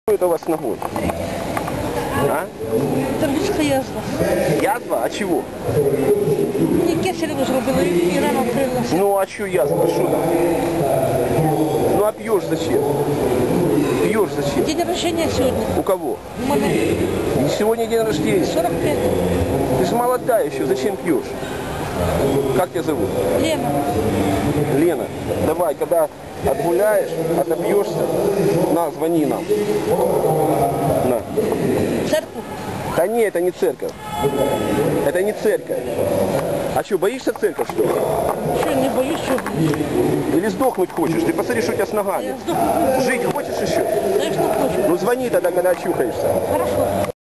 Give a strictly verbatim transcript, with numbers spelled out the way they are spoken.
Что это у вас с ногой? А? Тарбічка язва. Язва? А чего? Мені кесарево зробили і рана вкрилася. Ну а что язва? Что там? Ну а пьешь зачем? Пьешь зачем? День рождения сьогодні. У кого? У мене И сегодня день рождения. сорок п'ять. Ты же молодая еще, зачем пьешь? Как тебя зовут? Лена. Лена, давай, когда отгуляешь, отобьешься, на, звони нам. На. Церкву. Да не, это не церковь. Это не церковь. А что, боишься церковь, что ли? Що, не боюсь, що Или сдохнуть хочешь? Ты посмотри, что у тебя с ногами. я здохну. Жить хочешь еще? Знаєш, не хочу. Ну звони тогда, когда очухаешься. Хорошо.